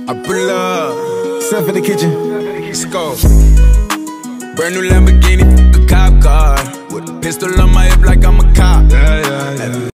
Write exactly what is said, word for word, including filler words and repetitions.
I pull up, Stuff in the kitchen. let's go. Brand new Lamborghini, a cop car, with a pistol on my hip like I'm a cop. Yeah, yeah, yeah.